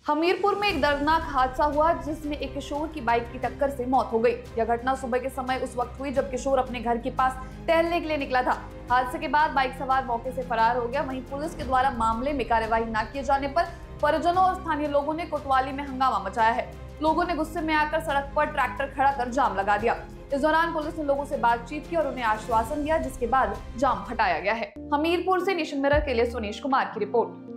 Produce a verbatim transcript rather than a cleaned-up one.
हमीरपुर में एक दर्दनाक हादसा हुआ जिसमें एक किशोर की बाइक की टक्कर से मौत हो गई। यह घटना सुबह के समय उस वक्त हुई जब किशोर अपने घर के पास टहलने के लिए निकला था। हादसे के बाद बाइक सवार मौके से फरार हो गया। वहीं पुलिस के द्वारा मामले में कार्यवाही न किए जाने पर परिजनों और स्थानीय लोगों ने कोतवाली में हंगामा मचाया है। लोगों ने गुस्से में आकर सड़क पर ट्रैक्टर खड़ा कर जाम लगा दिया। इस दौरान पुलिस ने लोगों से बातचीत की और उन्हें आश्वासन दिया, जिसके बाद जाम हटाया गया है। हमीरपुर से नेशन मिरर के लिए सुनीश कुमार की रिपोर्ट।